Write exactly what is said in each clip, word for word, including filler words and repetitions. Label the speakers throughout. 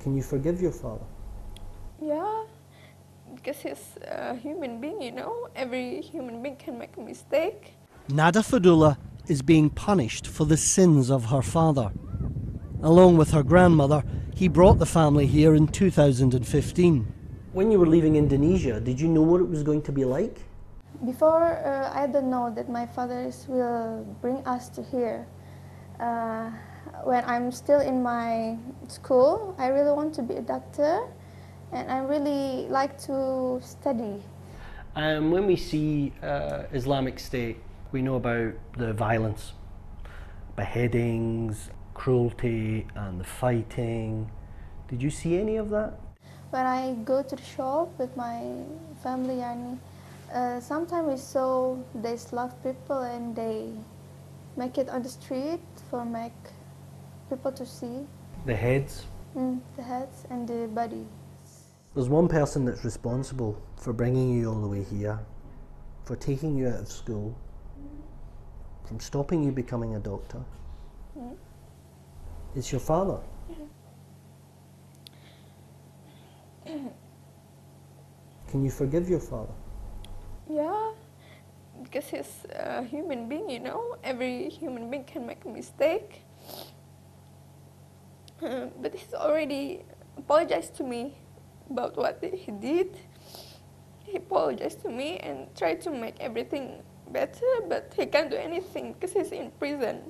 Speaker 1: Can you forgive your father?
Speaker 2: Yeah, because he's a human being, you know. Every human being can make a mistake.
Speaker 1: Nada Fadullah is being punished for the sins of her father. Along with her grandmother, he brought the family here in two thousand fifteen. When you were leaving Indonesia, did you know what it was going to be like?
Speaker 2: Before, uh, I don't know that my fathers will bring us to here. Uh, when I'm still in my school, I really want to be a doctor, and I really like to study.
Speaker 1: Um, when we see uh, Islamic State, we know about the violence, beheadings, cruelty and the fighting. Did you see any of that?
Speaker 2: When I go to the shop with my family, yani, uh, sometimes we saw they slaughter people and they make it on the street for make people to see.
Speaker 1: The heads?
Speaker 2: Mm, the heads and the body.
Speaker 1: There's one person that's responsible for bringing you all the way here, for taking you out of school, from stopping you becoming a doctor.
Speaker 2: Mm.
Speaker 1: It's your father. Can you forgive your father?
Speaker 2: Yeah, because he's a human being, you know. Every human being can make a mistake. Uh, but he's already apologized to me about what he did. He apologized to me and tried to make everything better, but he can't do anything because he's in prison.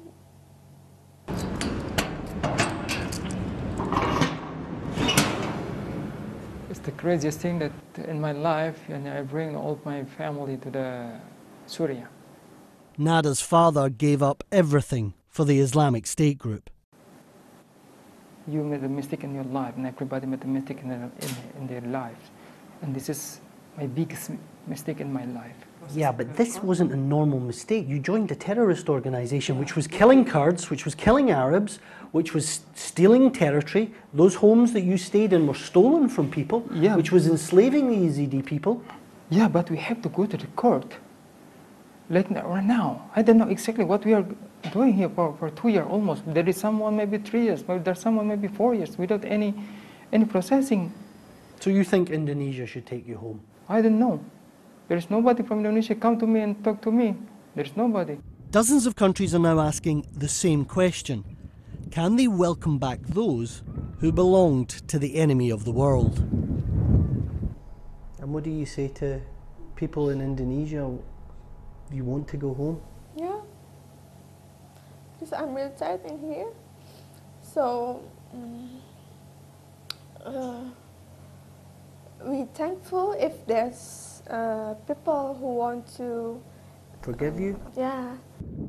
Speaker 3: It's the craziest thing that in my life, and I bring all my family to the Syria.
Speaker 1: Nada's father gave up everything for the Islamic State group.
Speaker 3: You made a mistake in your life, and everybody made a mistake in their, in, in their lives. And this is my biggest mistake in my life.
Speaker 1: Yeah, but this wasn't a normal mistake. You joined a terrorist organisation which was killing Kurds, which was killing Arabs, which was stealing territory. Those homes that you stayed in were stolen from people,
Speaker 3: Yeah.
Speaker 1: which was enslaving the Yazidi people.
Speaker 3: Yeah, but we have to go to the court. Like right now, I don't know exactly what we are doing here for, for two years almost. There is someone maybe three years, maybe there's someone maybe four years without any, any processing.
Speaker 1: So you think Indonesia should take you home?
Speaker 3: I don't know. There is nobody from Indonesia come to me and talk to me. There is nobody.
Speaker 1: Dozens of countries are now asking the same question. Can they welcome back those who belonged to the enemy of the world? And what do you say to people in Indonesia? You want to go home?
Speaker 2: Yeah, because I'm really tired in here. So, um, uh, we're thankful if there's uh, people who want to
Speaker 1: Forgive you?
Speaker 2: Yeah.